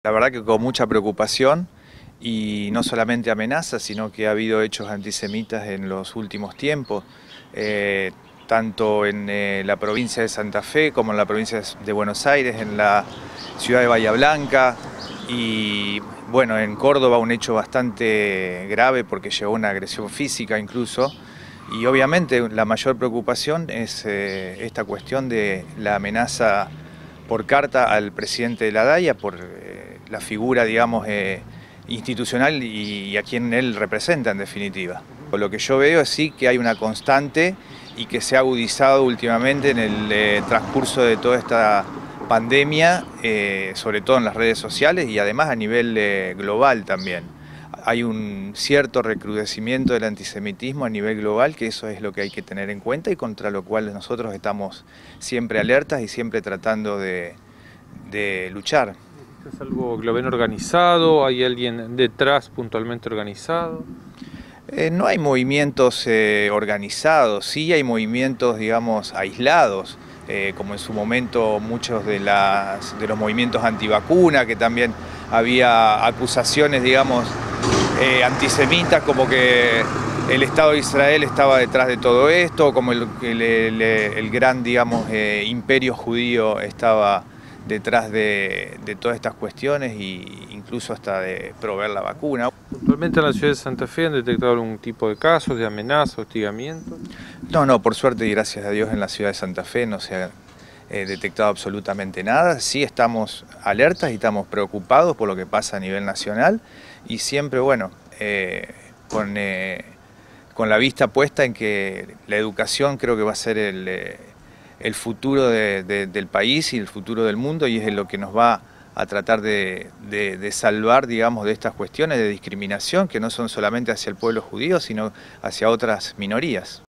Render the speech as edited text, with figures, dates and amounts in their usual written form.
La verdad que con mucha preocupación y no solamente amenazas, sino que ha habido hechos antisemitas en los últimos tiempos, tanto en la provincia de Santa Fe como en la provincia de Buenos Aires, en la ciudad de Bahía Blanca y bueno, en Córdoba un hecho bastante grave porque llegó a una agresión física incluso. Y obviamente la mayor preocupación es esta cuestión de la amenaza por carta al presidente de la DAIA, por la figura, digamos, institucional y a quien él representa en definitiva. Lo que yo veo es sí que hay una constante y que se ha agudizado últimamente en el transcurso de toda esta pandemia, sobre todo en las redes sociales y además a nivel global también. Hay un cierto recrudecimiento del antisemitismo a nivel global, que eso es lo que hay que tener en cuenta y contra lo cual nosotros estamos siempre alertas y siempre tratando de luchar. ¿Es algo que lo ven organizado? ¿Hay alguien detrás puntualmente organizado? No hay movimientos organizados, sí hay movimientos, digamos, aislados, como en su momento muchos de los movimientos antivacuna, que también había acusaciones, digamos, antisemitas, como que el Estado de Israel estaba detrás de todo esto, como el gran, digamos, imperio judío estaba detrás de todas estas cuestiones e incluso hasta de proveer la vacuna. ¿Puntualmente en la ciudad de Santa Fe han detectado algún tipo de casos de amenaza, hostigamiento? No, por suerte y gracias a Dios en la ciudad de Santa Fe no se ha detectado absolutamente nada. Sí estamos alertas y estamos preocupados por lo que pasa a nivel nacional y siempre, bueno, con la vista puesta en que la educación creo que va a ser el futuro del país y el futuro del mundo y es lo que nos va a tratar de salvar, digamos, de estas cuestiones de discriminación que no son solamente hacia el pueblo judío, sino hacia otras minorías.